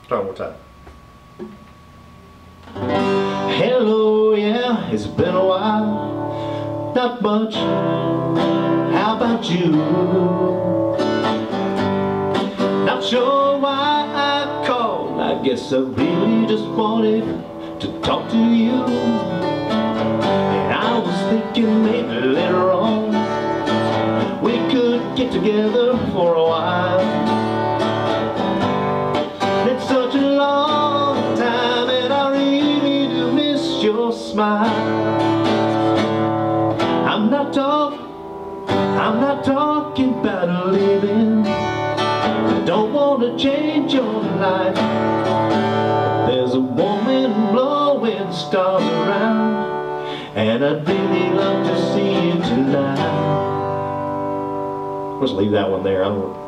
Try one more time. Hello, yeah, it's been a while. Not much. How about you? Not sure why I called. I guess I really just wanted to talk to you. And I was thinking maybe later on we could get together for a while. It's such a long time and I really do miss your smile. I'm not talking about living. I don't want to change your life. There's a woman blowing stars around, and I'd really love to see you tonight. Let's leave that one there.